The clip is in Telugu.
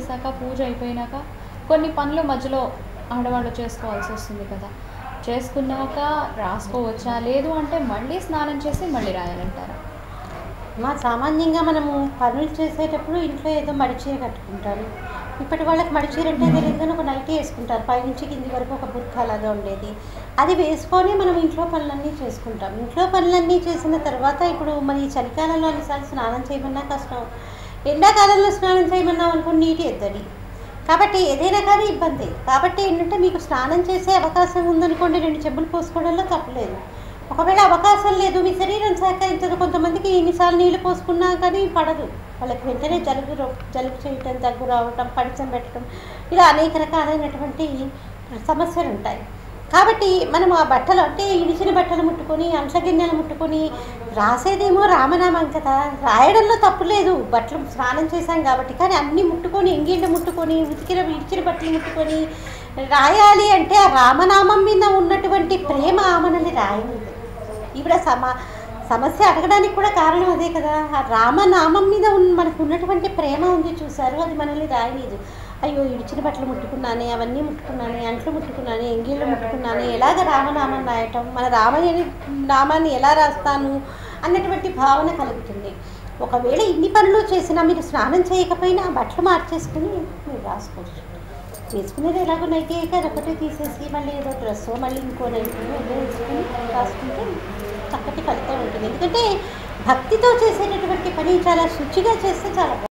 చేశాక, పూజ అయిపోయినాక కొన్ని పనులు మధ్యలో ఆడవాళ్ళు చేసుకోవాల్సి వస్తుంది కదా! చేసుకున్నాక రాసుకోవచ్చా? లేదు అంటే మళ్ళీ స్నానం చేసి మళ్ళీ రాయాలంటారా? సామాన్యంగా మనము పనులు చేసేటప్పుడు ఇంట్లో ఏదో మడిచీర కట్టుకుంటారు. ఇప్పటి వాళ్ళకి మడిచీర అంటే తెలియదు కానీ ఒక నైటీ వేసుకుంటారు. పైనుంచి కింది వరకు ఒక బుర్కా లాగా ఉండేది. అది వేసుకొని మనం ఇంట్లో పనులన్నీ చేసుకుంటాం. ఇంట్లో పనులన్నీ చేసిన తర్వాత ఇప్పుడు మరి ఈ చలికాలంలో అన్నిసార్లు స్నానం చేయమన్నా కష్టం. ఎండాకాలంలో స్నానం చేయమన్నాం అనుకో నీటి ఎద్దడి. కాబట్టి ఏదైనా కానీ ఇబ్బందే. కాబట్టి ఏంటంటే మీకు స్నానం చేసే అవకాశం ఉందనుకోండి 2 చెంబులు పోసుకోవడంలో తప్పులేదు. ఒకవేళ అవకాశం లేదు మీ శరీరం సహకరించదు. కొంతమందికి ఎన్నిసార్లు నీళ్ళు పోసుకున్నా కానీ పడదు. వాళ్ళకి వెంటనే జలుబు చేయటం, దగ్గు రావటం, పడిచం పెట్టడం ఇలా అనేక రకాలైనటువంటి సమస్యలు ఉంటాయి. కాబట్టి మనం ఆ బట్టలు అంటే ఇడిచిన బట్టలు ముట్టుకొని, అంట్ల గిన్నెలు ముట్టుకొని రాసేదేమో రామనామం కదా, రాయడంలో తప్పు లేదు. బట్టలు స్నానం చేశాం కాబట్టి. కానీ అన్నీ ముట్టుకొని, ఎంగిళ్ళు ముట్టుకొని, ఇడిచిన బట్టలు ముట్టుకొని రాయాలి అంటే ఆ రామనామం మీద ఉన్నటువంటి ప్రేమ మనల్ని రాయలేదు. ఇప్పుడు సమస్య అడగడానికి కూడా కారణం అదే కదా. ఆ రామనామం మీద మనకు ఉన్నటువంటి ప్రేమ ఉంది చూసారు, అది మనల్ని రాయలేదు. అయ్యో ఇడిచిన బట్టలు ముట్టుకున్నానే, అవన్నీ ముట్టుకున్నానే, అంట్లు ముట్టుకున్నానే, ఎంగిళ్ళు ముట్టుకున్నానే, ఎలాగ రామనామం రాయటం, మన నామాన్ని ఎలా రాస్తాను అన్నటువంటి భావన కలుగుతుంది. ఒకవేళ ఇన్ని పనులు చేసినా మీరు స్నానం చేయకపోయినా బట్టలు మార్చేసుకుని మీరు రాసుకోవచ్చు. వేసుకునేది ఎలాగో నైటీ అయితే ఒకటే తీసేసి మళ్ళీ ఏదో డ్రెస్సో మళ్ళీ ఇంకో నైటీ వేసుకుని రాసుకుంటే చక్కటి ఫలితం ఉంటుంది. ఎందుకంటే భక్తితో చేసేటటువంటి పని చాలా శుచిగా చేస్తే చాలా